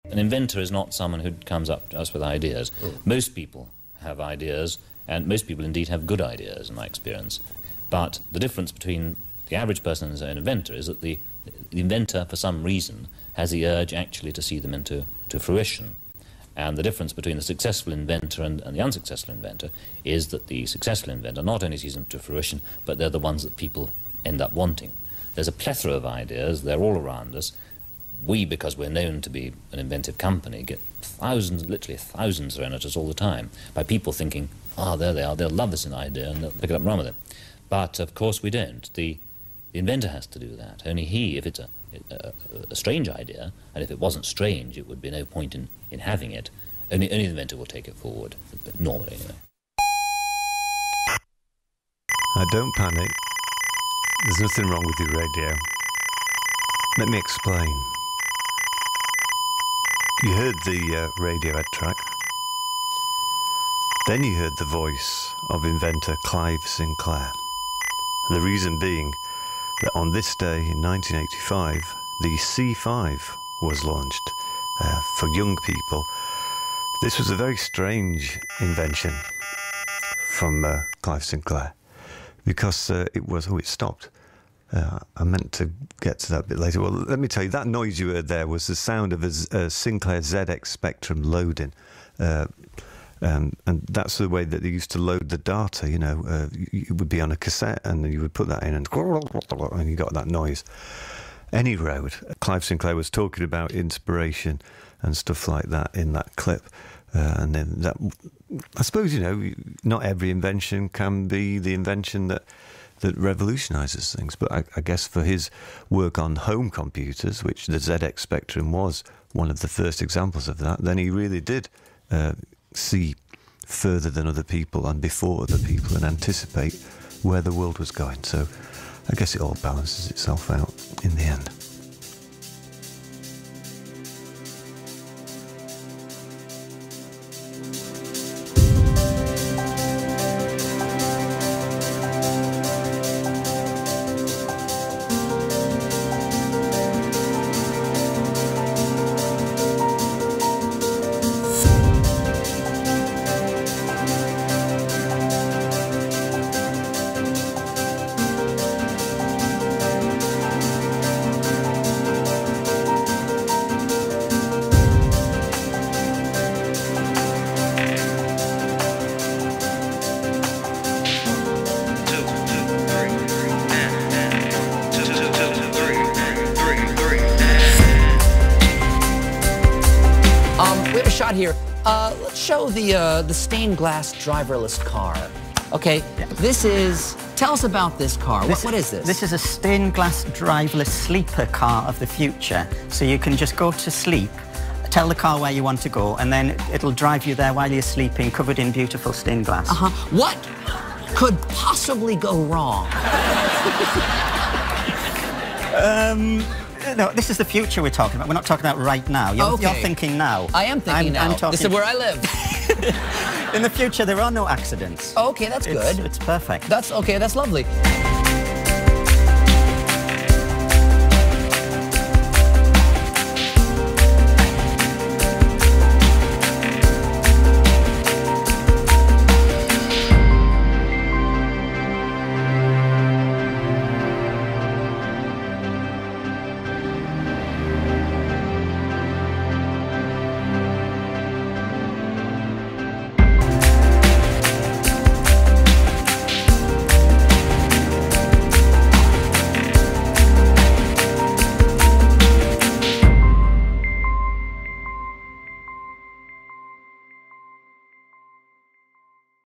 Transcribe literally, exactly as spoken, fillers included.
An inventor is not someone who comes up to us with ideas. Mm. Most people have ideas, and most people indeed have good ideas, in my experience. But the difference between the average person and an inventor is that the, the inventor, for some reason, has the urge actually to see them into to fruition. And the difference between the successful inventor and, and the unsuccessful inventor is that the successful inventor not only sees them to fruition, but they're the ones that people end up wanting. There's a plethora of ideas, they're all around us. We, because we're known to be an inventive company, get thousands, literally thousands thrown at us all the time by people thinking, oh, there they are, they'll love this idea and they'll pick it up and run with it. But, of course, we don't. The, the inventor has to do that. Only he, if it's a, a, a strange idea, and if it wasn't strange, it would be no point in, in having it, only, only the inventor will take it forward, normally, anyway. Uh, don't panic. There's nothing wrong with your radio. Let me explain. You heard the uh, Radiohead track. Then you heard the voice of inventor Clive Sinclair. The reason being that on this day in nineteen eighty-five, the C five was launched uh, for young people. This was a very strange invention from uh, Clive Sinclair because uh, it was... Oh, it stopped. Uh, I meant to get to that a bit later. Well, let me tell you, that noise you heard there was the sound of a, a Sinclair Z X Spectrum loading. Uh, um, and that's the way that they used to load the data, you know. Uh, it would be on a cassette and you would put that in and, and you got that noise. Any road. Clive Sinclair was talking about inspiration and stuff like that in that clip. Uh, and then that, I suppose, you know, not every invention can be the invention that that revolutionises things. But I, I guess for his work on home computers, which the Z X Spectrum was one of the first examples of that, then he really did uh, see further than other people and before other people and anticipate where the world was going. So I guess it all balances itself out in the end. Here, uh, let's show the uh, the stained glass driverless car. Okay, yeah. This is. Tell us about this car. This, what, what is this? This is a stained glass driverless sleeper car of the future. So you can just go to sleep, tell the car where you want to go, and then it'll drive you there while you're sleeping, covered in beautiful stained glass. Uh huh. What could possibly go wrong? um. No, this is the future we're talking about. We're not talking about right now. You're, okay. you're thinking now. I am thinking I'm, now. I'm talking... This is where I live. In the future, there are no accidents. Okay, that's it's, good. It's perfect. That's okay. That's lovely.